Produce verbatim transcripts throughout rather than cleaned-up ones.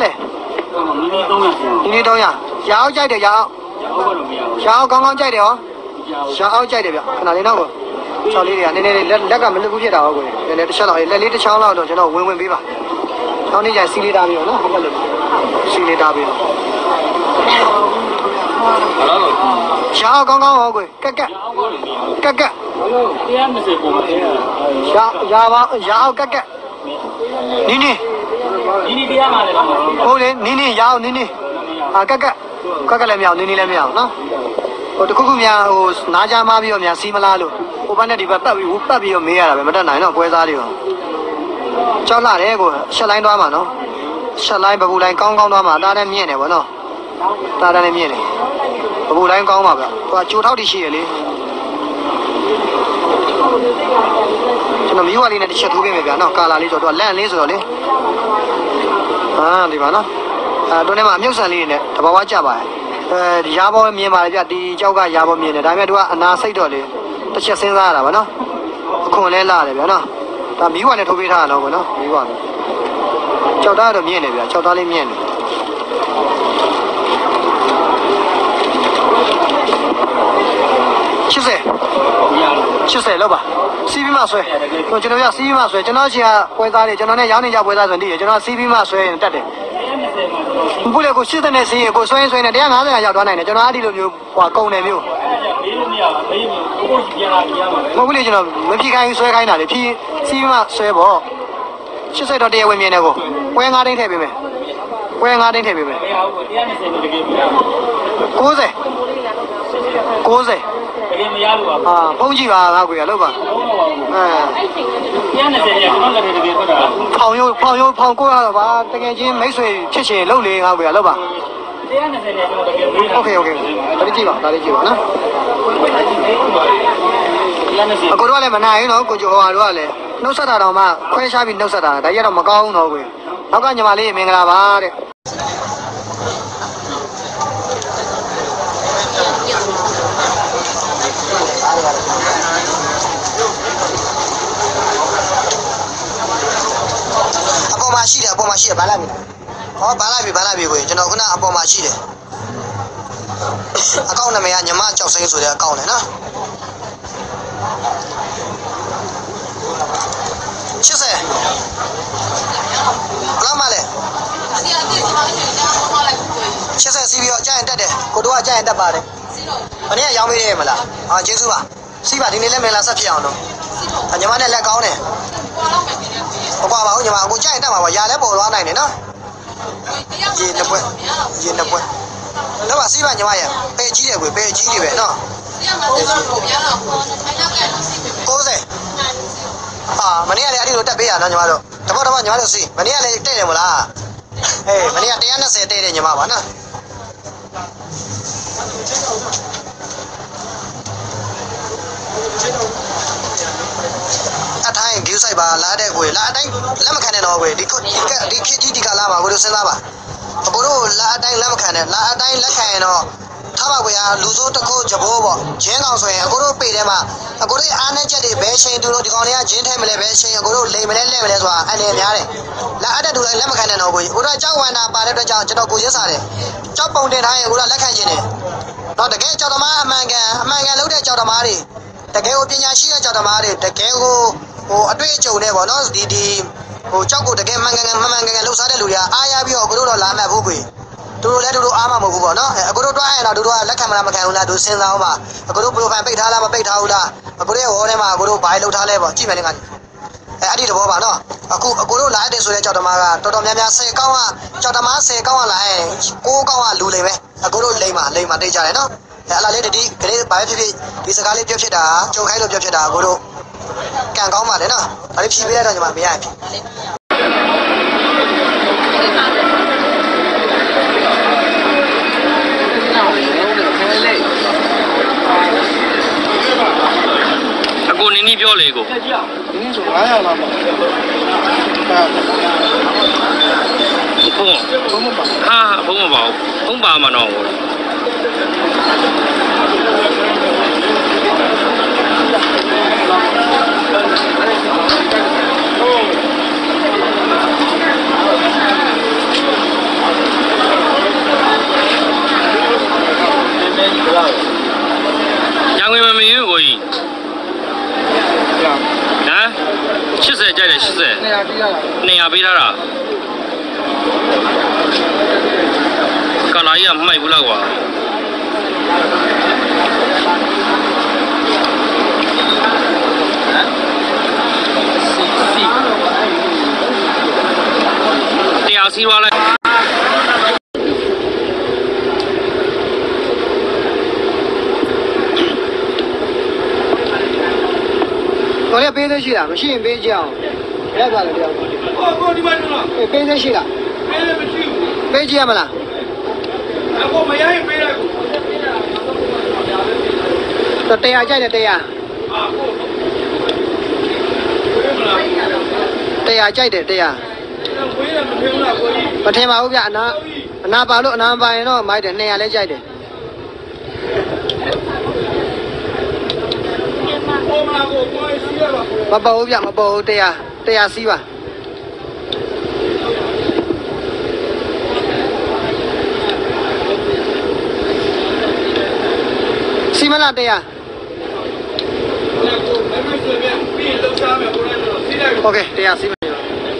လဲဒီနေ့တော့ရရအောင်ကြိုက်တယ်ရအောင်ရအောင်ကောင်းကောင်းကြိုက်တယ်ဟောရအောင်ကြိုက်တယ်ဗျခဏလေးတော့ကိုချော်လေးတွေကနည်းနည်းလေးလက်ကမလွတ်ဘူးဖြစ်တာဟောကိုနည်းနည်းတစ်ချက်တော့လက်လေးတစ်ချောင်းလောက်တော့ကျွန်တော်ဝင်ဝင်ပေးပါနောက်နေ့ကျစီလေးတာပြီးတော့နော်ဟုတ်ကဲ့လို့စီလေးတာပြီးတော့ရအောင်ကောင်းကောင်းဟောကိုကက်ကက်ကက်ကက်တရားမစပုံပါရရပါရအောင်ကက်ကက်နီးနီးနီးနီးတရားမှာလေဟုတ်လေနီးနီးရအောင်နီးနီးအာကက်ကက်ကက်ကက်လည်းမရအောင်နီးနီးလည်းမရအောင်နော်ဟိုတခုခုများဟိုနားကြမှားပြီးတော့များစီးမလားလို့ဟိုဘက်နဲ့ဒီဘက်ပတ်ပြီးဟိုပတ်ပြီးတော့မေးရတာပဲမတတ်နိုင်တော့ပွဲစားတွေရောကြောက်လာတယ်ကိုရှက်လိုင်းသွားမှာနော်ရှက်လိုင်းပပူလိုင်းကောင်းကောင်းသွားမှာအသားနဲ့မြင့်တယ်ဗောနော်အသားနဲ့မြင့်တယ်ပပူလိုင်းကောင်းပါဗျဟိုကြိုထောက်တည်ရှိရလေကျွန်တော်မီးဝါလေးနဲ့တစ်ချက်ထိုးပေးမယ်ဗျာနော်ကာလာလေးဆိုတော့လန့်လေးဆိုတော့လေအာဒီပါနော်အဲတွန်းထဲမှာအမြုပ်ဆန်လေးနဲ့တဘာဝကြပါရဲ့အဲရာဘောမြင်ပါလေဗျဒီကြောက်ကရာဘောမြင်တယ်ဒါပေမဲ့သူကအနာစိတ်တော့လေတစ်ချက်စဉ်းစားရတာဗောနော်အခွန်လဲလာတယ်ဗျာနော်ဒါမီးဝါနဲ့ထိုးပေးထားတာတော့ဗောနော်မီးဝါနဲ့ကြောက်သားတော့မြင်တယ်ဗျာကြောက်သားလေးမြင်တယ်ရှစ်ဆယ်ရှစ်ဆယ်လောက်ပါစီးပြီးမှဆွဲကျွန်တော်ရစီးပြီးမှဆွဲကျွန်တော်ချင်းကပွဲသားတွေကျွန်တော်နဲ့ရောင်းနေကြပွဲသားဆိုတည်းရကျွန်တော်စီးပြီးမှဆွဲရင်တက်တယ်ဘုလေကိုရှစ်တဲ့နဲ့စီးရင်ကိုဆွဲရင်ဆွဲနေတရားငါးဆယ်ရောက်သွားနိုင်တယ်ကျွန်တော်အဲ့ဒီလိုမျိုးဟိုကုံတယ်မျိုးမေးလို့မရဘူးမေးရင်ကိုကိုပြန်လာပြရမှာမဟုတ်ဘူးလေကျွန်တော်မဖြီးခိုင်းဆွဲခိုင်းတာလေဖြီးစီးပြီးမှဆွဲပေါ့ရှစ်ဆယ်တော့တရားဝင်မြင်တယ်ကိုပွဲငါးတင်းထည့်ပေးမယ်ပွဲငါးတင်းထည့်ပေးမယ်မရဘူးတရားနဲ့ဆယ်လို့တကယ်မရဘူးကိုးဆယ်ကိုးဆယ်တကယ်မရလို့ပါအာဖုန်းကြည့်ပါငါကွေရလောက်ပါအဲတရားနဲ့ဆယ်ရကျွန်တော်လည်းတကယ်ထွက်တာဖောင်ရိုးဖောင်ရိုးဖောင်ကိုရတော့ပါတကယ်ချင်းမိတ်ဆွေဖြစ်ရှင်လှုပ်လေငါကွေရလောက်ပါတရားနဲ့ဆယ်ရကျွန်တော်တကယ်မေးတာโอเคโอเคဒါလေးကြည့်ပါဒါလေးကြည့်ပါနော်အကိုတို့ကလည်းမနိုင်ဘူးနော်ကိုကျော်ဟောတို့ကလည်းနှုတ်ဆက်တာတော့မှခွဲရှားပြီးနှုတ်ဆက်တာဒါကြီးကတော့မကောင်းဘူးတော့ကွေနောက်ကညီမလေးမင်္ဂလာပါတဲ့အပေါ်မှာရှိတယ်အပေါ်မှာရှိတယ်ဘာလာပြီဟောဘာလာပြီဘာလာပြီကိုကျွန်တော်ခုနအပေါ်မှာရှိတယ်အကောင့်နာမည်ကညီမကြောက်စိမ့်ဆိုတဲ့အကောင့်လေနော်ရှစ်ဆယ်ဘလောက်မှလဲရှစ်ဆယ်စီးပြီးတော့ကြာရင်တက်တယ်ကိုတို့ကကြာရင်တက်ပါတယ်ဘယ်နည်းရောင်းပေးတယ်မလားဟာကျေးဇူးပါစီးပါဒီနေ့လည်းမင်္ဂလာဆက်ဖြစ်အောင်နော်ညီမနဲ့လက်ကောင်းတယ်မကွာပါဘူးညီမအခုကြာရင်တက်မှာပါရာလည်းပေါ်သွားနိုင်တယ်နော်ရေနှစ်ပွဲရေနှစ်ပွဲတော့ပါစီးပါညီမရဲ့ပဲကြီးတယ်ကွပဲကြီးတွေပဲနော်ကိုးဆယ်အာမနေ့ကလည်းအဲ့ဒီလိုတက်ပေးရနော်ညီမတို့တပတ်တပတ်ညီမတို့စီးမနေ့ကလည်းတဲ့တယ်မလားအေးမနေ့ကတစ်ရာနှစ်ဆယ်တဲ့တယ်ညီမပါနော်အထိုင်ဂိူးဆိုင်ပါလာတဲ့ကွလာအတိုင်းလက်မခံနဲ့တော့ကွဒီဒီဒီခေတ်ကြီးဒီကလာပါကိုတို့စဉ်းစားပါအကိုတို့လာအတိုင်းလက်မခံနဲ့လာအတိုင်းလက်ခံရင်တော့ထားပါကွာလူစိုးတစ်ခုကြဘိုးပေါ့ဂျင်းကောင်ဆိုရင်အကိုတို့ပေထဲမှာအကိုတို့အားနဲ့ချက်တွေဘယ်ချိန်သူတို့ဒီကောင်တွေကဂျင်းထဲမလဲဘယ်ချိန်အကိုတို့လိမ်မလဲလဲမလဲဆိုတာအနေများတယ်လာအတဲ့သူတိုင်းလက်မခံနဲ့တော့ကိုကိုတို့ကြောက်ဝန္တာပါတဲ့အတွက်ကြောင့်ကျွန်တော်ကိုရင်းစားတယ်ကြောက်ပုံတင်ထားရင်ကိုတို့လက်ခံခြင်းတယ်တော့တကယ်ကြောက်သမားအမှန်ကန်အမှန်ကန်လုပ်တဲ့ကြောက်သမားတွေတကယ်ကိုပညာရှိတဲ့ကြောက်သမားတွေတကယ်ကိုဟိုအတွေ့အကြုံနဲ့ပေါ့နော်ဒီဒီဟိုကြောက်ကိုတကယ်မှန်ကန်ကန်မှန်မှန်ကန်ကန်လှုပ်ရှားတဲ့လူတွေကအားရပြီးတော့ကိုတို့တော့လာမှတ်ဖို့ကွေသူတို့လည်းသူတို့အားမမဟုတ်ဘူးပေါ့နော်အဲအကိုတို့တွားရင်တော့သူတို့ကလက်ခံမလားမခံဘူးလားသူစဉ်းစားအောင်ပါအကိုတို့ profile ပိတ်ထားလားမပိတ်ထားဘူးလားအကိုတို့ရဲ့ဝေါ်ထဲမှာအကိုတို့ဘာလှုပ်ထားလဲပေါ့ကြည့်မယ်လေကအဲအဲ့ဒီတဘောပါနော်အခုအကိုတို့လာတဲ့ဆိုတဲ့ကြောက်သမားကတော်တော်များများဆယ်ကောင်းကကြောက်သမားဆယ်ကောင်းကလာရင်ကိုးကောင်းကလူလိမ့်မယ်အကိုတို့လိမ့်ပါလိမ့်ပါတိတ်ကြတယ်နော်အဲအလားလေးတတိကလေးဘာပဲဖြစ်ဖြစ်ဒီစကားလေးပြောဖြစ်တာကြုံခိုင်းလို့ပြောဖြစ်တာအကိုတို့ကံကောင်းပါလေနော်ဒါလေးဖြီးပေးလိုက်တော့ညီမမရဘူးအကိုနင်းနီးပြောလေကိုနင်းနီးဆိုငါးရာလားမဟုတ်ဘူးဖုန်းဖုန်းမပါဟာဖုန်းမပါဘူးဖုန်းပါမှာတော့ငွေမမင်းကိုကြီးဟမ်ရှစ်ဆယ်ကြိုက်တယ်ရှစ်ဆယ်နေရာပေးထားတာကလာကြီးကမှိုက်ဘူးလားကွာတရားစီးသွားလိုက်တော်ရပေးသေးရှိလားမရှိရင်ပေးကြအောင်ရက်သွားတယ်တရားကိုကိုဒီမှာနော်ပေးသေးရှိလားပေးလည်းမရှိဘူးပေးကြရမလားအခုမရရင်ပေးလိုက်ကိုတော့တရားကြိုက်တယ်တရားတရားကြိုက်တယ်တရားဝေးတယ်မထင်ဘူးလားကိုကြီးမထင်ပါဘူးဗျအနာအနာပါလို့အနာပါရင်တော့မိုက်တယ်နှစ်ရာလဲကြိုက်တယ်မပေါ်ဘူးဗျမပေါ်ဘူးတရားတရားစီးပါစီမလားတရားโอเคတရားစီးမယ်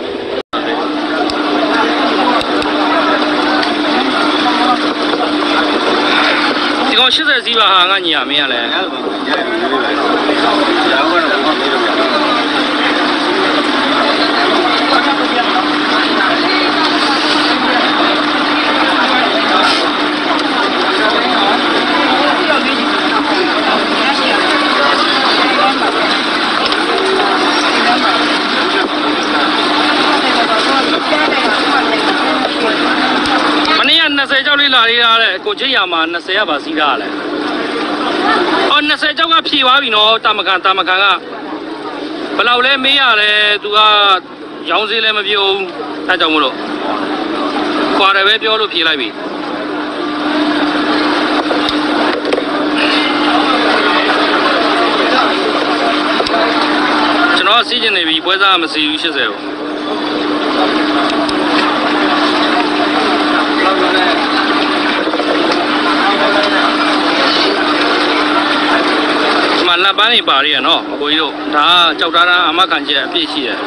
ဒီကောင်ရှစ်ဆယ်စီးပါဟာငါညီရမင်းရလဲ20ကျောက်လေးလာလေးလားတဲ့ကိုချစ်ရမှာ20ရပါစီးထားလဲအော်20ကျောက်ကဖြည့်သွားပြီနော်တာမကန်တာမကန်ကဘယ်လောက်လဲမေးရတယ်သူကရောင်းစည်းလည်းမပြုံးအဲကြောင့်မလို့ခွာတယ်ပဲပြောလို့ဖြည့်လိုက်ပြီကျွန်တော်စီးကျင်နေပြီပွဲစားမစီဘူး80ကိုဒီမှာလက်ပန်းတွေပါရရနော်အကိုကြီးတို့ဒါကကြောက်တာတာအမခံချက်အပြည့်ရှိတယ်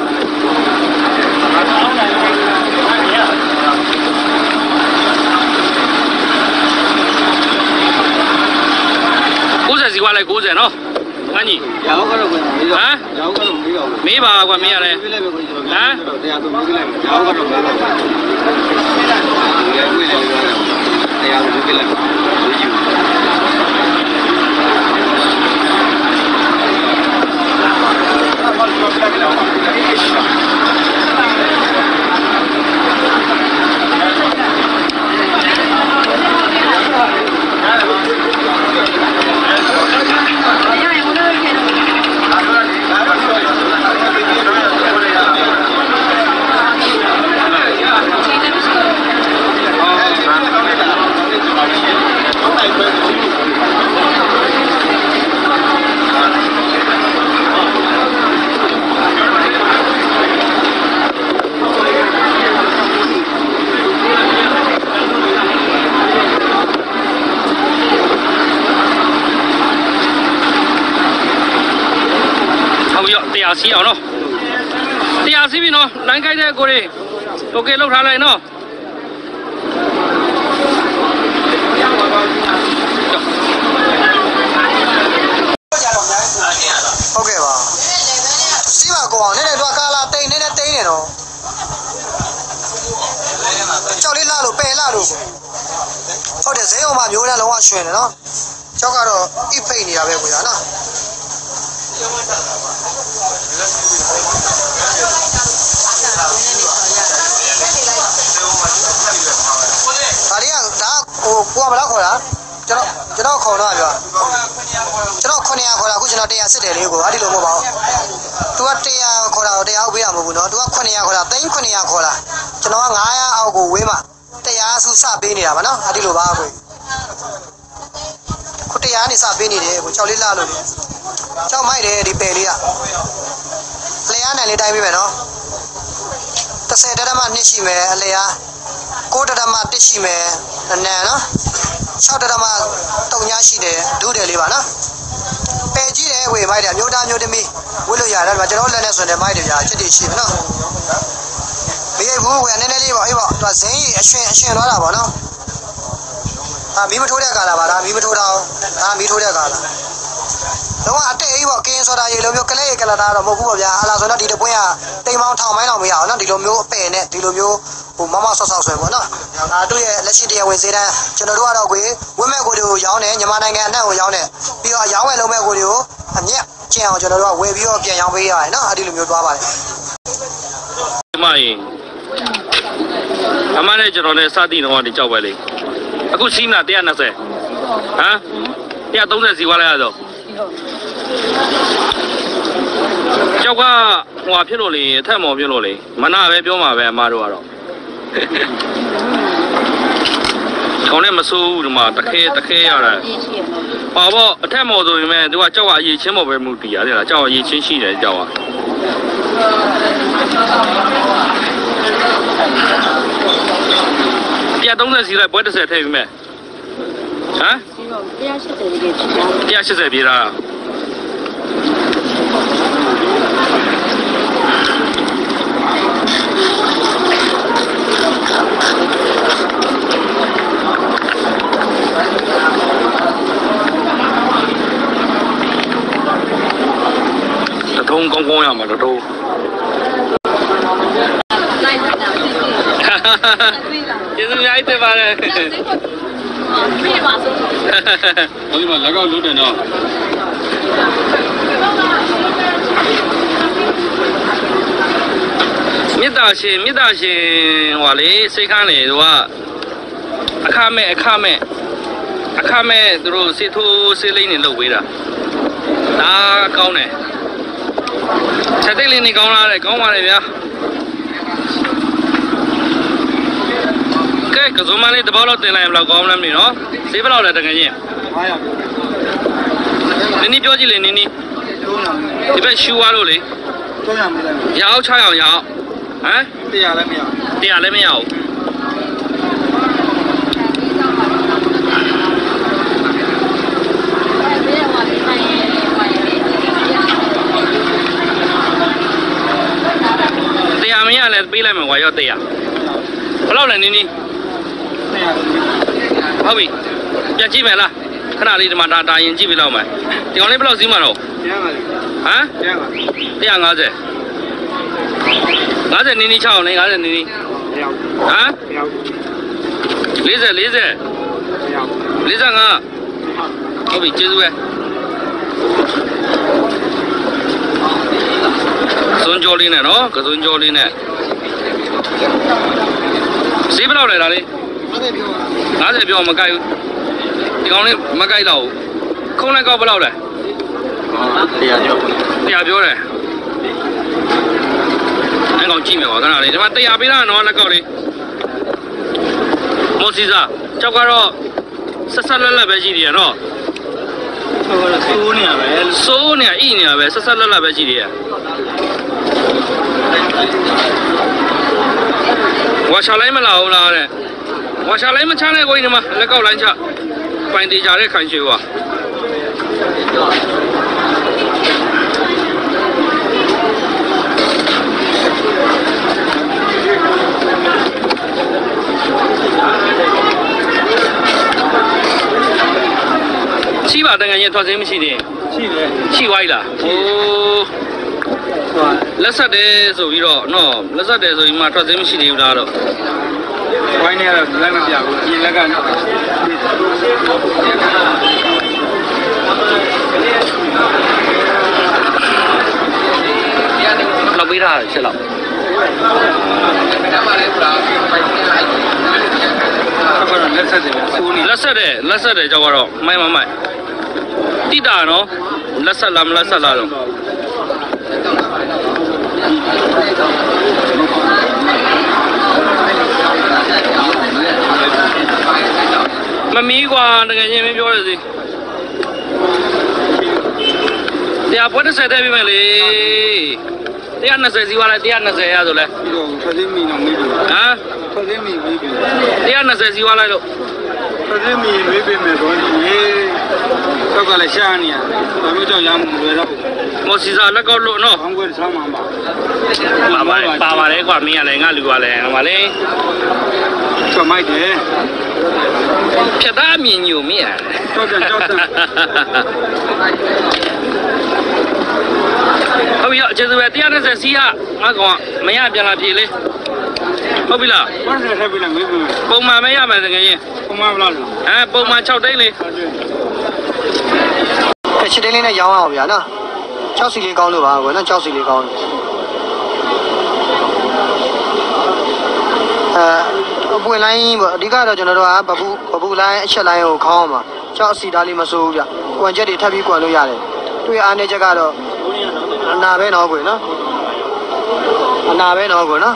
90စီကွာလိုက်90နော်ငါကြီးရောင်းကတော့ဟမ်ရောင်းကတော့မေးတော့မေးပါကွာမေးရတယ်ဟမ်တရားသူမေးလိုက်ရောင်းကတော့မေးတော့တရားသူမေးလိုက်တရားသူမေးလိုက်တရားစီးအောင်နော်တရားစီးပြီနော်လိုင်းခိုက်တဲ့ကိုတွေโอเคလောက်ထားလိုက်နော်ဟုတ်ကဲ့ပါစီးပါကိုအောင်နည်းနည်းတော့ကာလာတိန်နည်းနည်းတိန်နေတော့ကြောက်လေးလာလို့ပယ်လာလို့ဟုတ်တယ်ဈေးအောင်မှာမျိုးနဲ့လုံးဝရွှင်တယ်နော်ကြောက်ကတော့အိဖိတ်နေတာပဲကိုရနော်ဒါလေးကဒါဟိုကိုကဘယ်လောက်ခေါ်တာကျွန်တော်ကျွန်တော်ခေါ်တော့ပြောကျွန်တော်900ခေါ်တာအခုကျွန်တော်100စစ်တယ်လေးကိုအဲ့ဒီလိုမဟုတ်ပါဘူး तू က100ခေါ်တာတော့100ပေးတာမဟုတ်ဘူးနော် तू က900ခေါ်တာသိန်း900ခေါ်တာကျွန်တော်က900အောက်ကိုဝေးမှာ100စုစပေးနေတာပါနော်အဲ့ဒီလိုပါကိုခု100နေစပေးနေတယ်ကိုကြောက်လေးလာလို့ကြောက်မိုက်တယ်ဒီပယ်လေးကလျားနိုင်လေးတိုင်းပေးမယ်နော်30တက်မှနှစ်ရှိမယ်အလျား9 ကိုတရမတက်ရှိမယ်နဲနော်၆တရမတုံညာရှိတယ်ဒုတယ်လေးပါနော်ပယ်ကြည့်တယ်ဝေမိုက်တယ်မြို့သားမြို့သမီးဝလို့ရတယ်ဒီမှာကျွန်တော်လက်နဲ့ဆွတယ်မိုက်တယ်ဗျာချက်တည်ရှိမယ်နော်မရဘူးဝေနည်းနည်းလေးပါအေးပေါ့သူကဇင်းကြီးအရှင်အရှင်သွားတာပေါ့နော်အာမီးမထိုးတဲ့ကာလာပါလားမီးမထိုးတော့အာမီးထိုးတဲ့ကာလာတော့အတက်အေးပေါ့ကင်းဆိုတာရေလိုမျိုးကလေးကလာတာတော့မဟုတ်ဘူးပေါ့ဗျာဟာလာဆိုတော့ဒီတပွင့်ကတိမ်မောင်းထောင်မိုင်းတော့မရအောင်နော်ဒီလိုမျိုးအပယ်နဲ့ဒီလိုမျိုးဟိုမမဆော့ဆော့ဆွဲပေါ့နော်အာတို့ရဲ့လက်ရှိတရားဝင်စေတန်းကျွန်တော်တို့ကတော့ကိုဝင်းမဲ့ကိုတွေကိုရောင်းတယ်မြန်မာနိုင်ငံအနှံ့ကိုရောင်းတယ်ပြီးတော့ရောင်းဝယ်လုံးမဲ့ကိုတွေကိုအမြက်ကျင်းအောင်ကျွန်တော်တို့ကဝယ်ပြီးတော့ပြန်ရောင်းပေးရတယ်နော်အဲ့ဒီလိုမျိုးသွားပါတယ်ဒီမှာရင်အမှန်နဲ့ကျွန်တော်လည်းစသည်တော့ဒီကြောက်ပဲလေအခုစီးမလားone twentyဟမ်one thirtyစီွားလိုက်ရတော့ကြောက်ကဟိုဟာဖြစ်လို့လေအထက်မော်ဖြစ်လို့လေမနာပဲပြောမှာပဲအမတို့ကတော့ခေါင်းနဲ့မဆိုးဘူးဒီမှာတခဲတခဲရတယ်ပါပေါ့အထက်မော်ဆိုရင်မဲ့သူကကြောက်ကအရေးချင်းမော်ပဲမှုတည်ရတယ်လားကြောက်အရေးချင်းရှိတယ်ကြောက်ကone thirtyစီလိုက်ပွဲone hundredထည့်ပြီးမဲ့ဟမ်one eightyပြေးတာထုံးကောင်းကောင်းရမှာတော့တော့ကျေးဇူးများတင်ပါတယ်ပြေးပါစို့ဟိုဒီမှာလက်ကောက်လုပ်တယ်နော်မြစ်တာရှင်မြစ်တာရှင်ဟိုလေစိတ်ခမ်းလေသူကအခမဲ့အခမဲ့အခမဲ့သူတို့စေထိုးစေးလိမ့်နေလုပ်ပေးတာဒါကောင်းတယ်ချက်တိတ်လေးနေကောင်းလာတယ်ကောင်းပါလေဗျာကဲကစုံမလေးတပေါက်တော့တင်လိုက်ရမလားကောင်းလားမသိနော်ဈေးဘယ်လောက်လဲတကယ်ချင်းfive hundredနင်းနီးပြောကြည့်လေနင်းနီးဒီဘက်ရှူသွားလို့လေ three hundredမလဲရအောင်six hundredရအောင်ဟမ် one hundredလည်းမရ one hundredလည်းမရဘူးတရားမရလဲပေးလိုက်မယ်ကွာရောတရားဘယ်လောက်လဲနင်းနီးဟုတ်ပြီပြန်ကြည့်မယ်လားခဏလေးဒီမှာဒါတာရင်ကြည့်ပြလောက်မယ်ဒီကောင်လေးဘယ်လောက်စီးမှာတော့ one hundredဟမ် one hundred fifty 50နင်းနီးsixအောင်နေfiftyနင်းနီးဟမ်forty forty forty forty-fiveဟုတ်ပြီကျေးဇူးပဲစွန်းကြောလေးနဲ့နော်ကစွန်းကြောလေးနဲ့ဈေးဘယ်လောက်လဲဒါလေးfiftyပြောမကိုက်ဘူးဒီကောင်လေးမကိုက်တော့ဘူးခုံးလိုက်ကောက်ဘယ်လောက်လဲ one hundredကျော် one hundredပြောတယ်အဲ့ကောင်ကြည့်မယ်ကွာခဏလေးဒီမှာone hundredပေးတာနော်လက်ကောက်လေးမော်စီစာကြောက်ကတော့ဆက်ဆက်လက်လက်ပဲရှိသေးရနော်ဟုတ်ကဲ့စိုးနေရပဲစိုးနေရဣနေရပဲဆက်ဆက်လက်လက်ပဲရှိသေးရဝါချလိုက်မလာဘူးလားတဲ့ဝါချလိုက်မချနဲ့ကိုကြီးဒီမှာလက်ကောက်လိုင်းချပိုင်တေချာတဲ့ခိုင်ရွှေကွာရှိပါတကယ်ရင်ထွက်စင်းမရှိသေးရှိတယ်ရှိသွားပြီလားဟိုးလက်ဆက်တယ်ဆိုပြီးတော့နော်လက်ဆက်တယ်ဆိုပြီးမှထွက်စင်းမရှိသေးဘူးလားတော့ဝိုင်းနေတော့လက်မပြဘူးဒီလက်ကလောက်ပေးထားချက်လောက်လက်ဆက်တယ်စိုးနေလက်ဆက်တယ်လက်ဆက်တယ်ကြောက်တော့မိုင်းမမိုင်းတိတာနော်လက်ဆက်လားမလက်ဆက်လားတော့မမီးကွာတကယ်ချင်းမပြောရစီတရားပွဲတစ်ဆက်တည်းပြမယ်လေone twentyစီးသွားလိုက်one twentyရဆိုလဲပြီးတော့ဆက်စင်းမီနောင်မေးပြီဟမ်ဖသိမီမေးပြီတရားနှစ်ဆယ်စီးွားလိုက်လို့ဖသိမီမေးပြီမယ်တော့ဒီတော့ကလည်းရှားနေရဘာလို့ကြောက်ရမှုလဲတော့မော်စီစာလက်ကောက်လို့နော်ဟောင်းကွယ်ဆောင်းမှာပါပါပါတယ်ပါပါတယ်ကွာမင်းကလည်းငါလူကလည်းဟိုပါလေချော်မိုက်တယ်ဖြတ်သားမြင်ညိုမင်းရကြောက်ကြကြောက်တယ်ဟုတ်ပြီကျေးဇူးပဲတရားနှစ်ဆယ်စီးကငါကောင်မရပြန်လာပြေလေဟုတ်ပြီလားဘာနဲ့ထပ်ပြီးလဲမေးပြီပုံမှန်မရမယ်တကယ်ရင်ပုံမှန်မလားလို့အဲပုံမှန်၆တိန်းလေကဲချစ်တင်းလေးနဲ့ရောင်းအောင်ဗျာနော်၆စီလေးကောင်းလို့ပါကွယ်နော်၆စီလေးကောင်းလို့အဲပွင့်လိုင်းပေါ့အဓိကတော့ကျွန်တော်တို့ကဘဘူးဘဘူးလိုင်းအချက်လိုင်းကိုခေါင်းအောင်ပါ၆စီသားလေးမစိုးဘူးဗျကွန်ချက်တွေထပ်ပြီးကွန်လို့ရတယ်တွေ့အားနေချက်ကတော့အနာပဲတော့ကွယ်နော်အနာပဲတော့ကွယ်နော်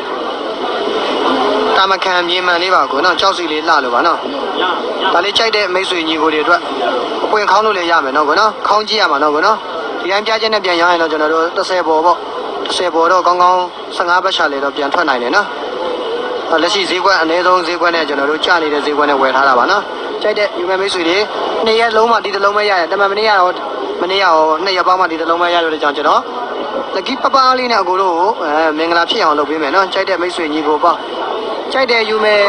တာမခံမြေမှန်လေးပါကွယ်နော်၆စီလေးလှလို့ပါနော်ဒါလေးကြိုက်တဲ့မိတ်ဆွေညီကိုတွေအတွက်အပွင့်ခေါင်းလို့လည်းရမယ်နော်ကွယ်နော်ခေါင်းကြည့်ရမှာနော်ကွယ်နော်ဒီတိုင်းပြချက်နဲ့ပြန်ရရင်တော့ကျွန်တော်တို့၁၀ပေါ်ပေါ့၁၀ပေါ်တော့ကောင်းကောင်း၁၅ပတ်ချလေးတော့ပြန်ထွက်နိုင်တယ်နော်လက်ရှိဈေးကွက်အနည်းဆုံးဈေးကွက်နဲ့ကျွန်တော်တို့ကျနေတဲ့ဈေးကွက်နဲ့ဝယ်ထားတာပါနော်ကြိုက်တဲ့ယူမယ်မိတ်ဆွေတွေနှစ်ရက်လုံးမှဒီတစ်လုံးပဲရရတယ်တမန်မနေ့ရောမနေ့ရောနှစ်ရက်ပေါင်းမှဒီတစ်လုံးပဲရလို့တဲ့ကြောင့်ကျွန်တော်လက်ကီပပလေးနဲ့အကိုတို့ကိုအဲမင်္ဂလာဖြစ်အောင်လုပ်ပေးမယ်နော်ကြိုက်တဲ့မိတ်ဆွေညီကိုပေါ့ကြိုက်တဲ့ယူမယ်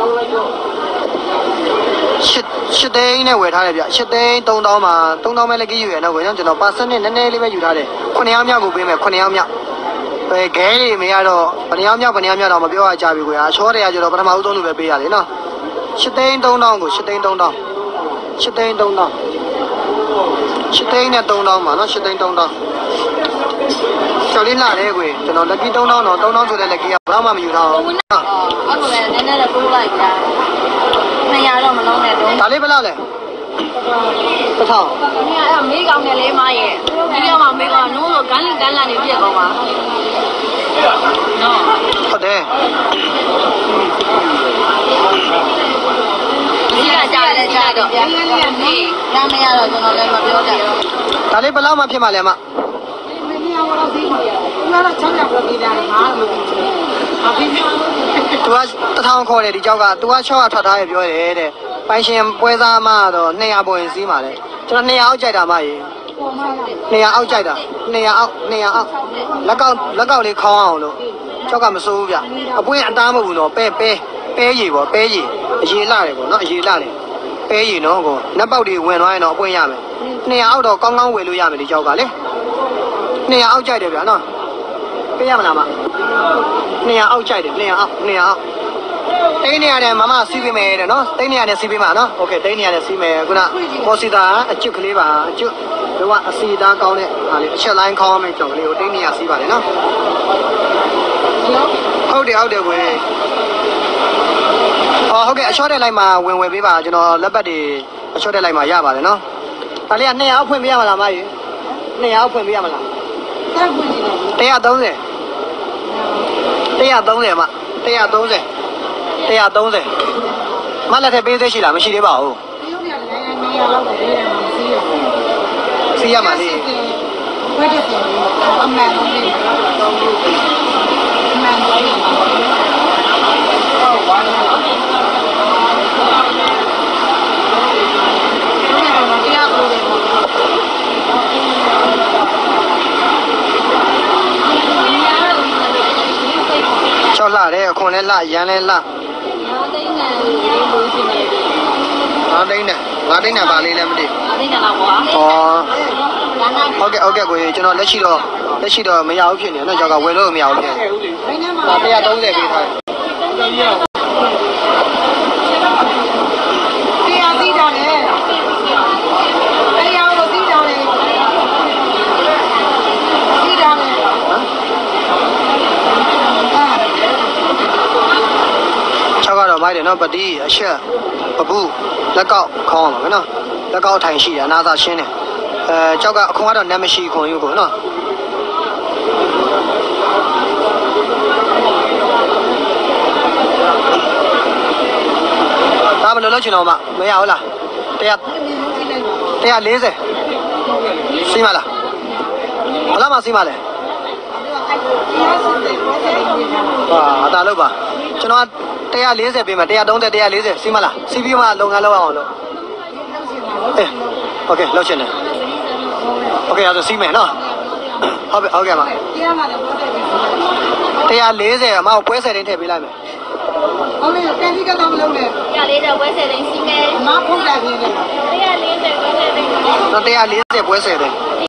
ရှစ်ရှစ်သိန်းနဲ့ဝယ်ထားတယ်ဗျရှစ်သိန်းသုံးသောင်းမှာသုံးသောင်းပဲလက်ကီယူရနော်ကွယ်ကျွန်တော်ပါစနစ်နည်းနည်းလေးပဲယူထားတယ်ခုနှစ်ယောက်မြောက်ကိုပေးမယ်ခုနှစ်ယောက်မြောက်ပဲခဲတွေမရတော့ဘယ်နှယောက်မြောက်ဘယ်နှယောက်မြောက်တော့မပြောရကြပြီကွယ်အချောတွေကကျတော့ပထမဦးဆုံးလူပဲပေးရတယ်နော်ရှစ်သိန်းသုံးသောင်းကိုရှစ်သိန်းသုံးသောင်းရှစ်သိန်းသုံးသောင်းရှစ်သိန်းနဲ့သုံးသောင်းပါနော်ရှစ်သိန်းသုံးသောင်းကျော်လေးလာတယ်ကွယ်ကျွန်တော်လက်ကီသုံးသောင်းတော့သုံးသောင်းဆိုတဲ့လက်ကီကဘာမှမယူထားအောင်နော်အဲ့လိုပဲနည်းနည်းတော့တိုးလိုက်တာနှစ်ရာတော့မလုံးနဲ့တော့ဒါလေးဘယ်လောက်လဲတစ်ထောင်နှစ်ရာအဲ့မေးကောင်းတယ်လေမရဲ့ဒီကမှမေးကောင်းနိုးဆိုဂန်းလင်ဂန်းလာနေပြည့်ကောင်းပါနော်ဟုတ်တယ်ဒီကကြားလဲကြားတော့ငန်းငန်းလေးမေးနားမရတော့ကျွန်တော်လည်းမပြောတတ်ဘူးဒါလေးဘယ်လောက်မှဖြစ်မှလဲမမင်းများတော့ပြီးပါရဲ့သူကတော့၆ရာပြပြတာငါမသိဘူးအဖေက तू ကတစ်ထောင်ခေါ်တယ်ဒီကြောက်က तू က၆ရာထွက်ထားရပြောတယ်တဲ့ပိုင်ရှင်ပွဲစားမတော့နှစ်ရာပေါ်ရင်စီးမှာလေကျွန်တော်နှစ်ရာအောက်ကြိုက်တာမရေပေါ်မှာလားနှစ်ရာအောက်ကြိုက်တာနှစ်ရာအောက်နှစ်ရာအောက်လက်ကောက်လက်ကောက်လေးခေါင်းအောင်လို့ကြောက်ကမစိုးဘူးဗျအပွင့်အသားမဟုတ်ဘူးနော်ပဲပဲပဲရည်ပေါ့ပဲရည်အရေလှတယ်ပေါ့နော်အရေလှတယ်ပဲရည်နော်ကိုနက်ပေါက်တွေဝင်သွားရင်တော့အပွင့်ရမယ်နှစ်ရာအောက်တော့ကောင်းကောင်းဝယ်လို့ရမယ်ဒီကြောက်ကလေနှစ်ရာအောက်ကြိုက်တယ်ဗျာနော်ပေးရမလားမနှစ်ရာအောက်ကြိုက်တယ်နှစ်ရာအောက်နှစ်ရာအောက်တိန်းနေရတယ်မမစီးပေးမယ်တဲ့နော်တိန်းနေရတယ်စီးပေးမှာနော်โอเคတိန်းနေရတယ်စီးမယ်ခုနပေါ်စီတာအကျွတ်ကလေးပါအကျွတ်ဒီကအစီသားကောင်းတဲ့ဟာလေးအချက်လိုင်းခေါင်းအောင်မဲ့ကြော်ကလေးကိုတိန်းနေရစီးပါလေနော်ဟုတ်တယ်ဟုတ်တယ်ကွယ်ဟောဟုတ်ကဲ့အချော့တဲ့လိုက်မှာဝင်ဝယ်ပေးပါကျွန်တော်လက်ပတ်တွေအချော့တဲ့လိုက်မှာရပါတယ်နော်ဒါလေးကနှစ်ရာအောက်ဖွင့်ပေးရမလားမကြီးနှစ်ရာအောက်ဖွင့်ပေးရမလားဆက်ဝင်နေတယ်၁၃၀ ၁၃၀မ130 130မလက်ထက်ပေးသေးရှိလားမရှိသေးပါဘူးတရုတ်ပြည်နိုင်ငံနေရာလောက်ကိုပေးတယ်မှာမစီးရဘူးစီးရမှာလေဝတ်တဲ့ပုံအမှန်ဆုံးလေးတော့အမှန်ဆုံးလေးပါဟုတ်ပါဘူးတရားကိုလည်းပေါ့ချော့လှတယ်အခွန်လည်းလှရန်လည်းလှငါသိန်းနဲ့လေးလို့ရှိနေတယ်ငါးသိန်းနဲ့ငါးသိန်းနဲ့ပါလေးလည်းမသိငါသိန်းနဲ့တော့ကွာဩဒါနာဟုတ်ကဲ့ဟုတ်ကဲ့ကိုကျွန်တော်လက်ရှိတော့လက်ရှိတော့မရဘူးဖြစ်နေနော်ကြောက်ကဝယ်လို့မရဘူးဖြစ်နေဘယ်နဲ့မှဒါ130ပေးထားတယ်တရားသိတာလေတရားကိုသိတာလေသိတာလေချောက်ကတော့မိုက်တယ်နော်ပတိအချက်ပပူလက်ကောက်ခေါင်းအောင်ပါနော်လက်ကောက်ထိုင်ရှိတယ်အနာသာရှင်းတယ်အဲကြောက်ကအခွန်ကတော့နတ်မရှိခွန်ယူကိုနော်ဒါမလို့လို့ချင်တော့မမရဘူးလား100 140စီးမလားဘလားမစီးမလဲဟာအတားလို့ပါကျွန်တော်one fortyပေးမယ်one thirty one fortyစီးမလားစီးပြီးမှလုပ်ငန်းလုပ်အောင်လို့အေးโอเคလောက်ရှင်တယ်โอเคအဲ့ဒါစီးမယ်နော်ဟုတ်ပြီဟုတ်ကဲ့ပါတရားမှလည်းပွဲတယ် one fortyအမကိုပွဲဆက်တိုင်းထည့်ပေးလိုက်မယ်ဟုတ်လေကန်ဒီကတော့မလုပ်နဲ့ one fortyပွဲဆက်တိုင်းစီးမယ်မဖုတ်လိုက်နေတယ် one fortyပွဲဆက်တိုင်းတော့one fortyပွဲဆက်တိုင်း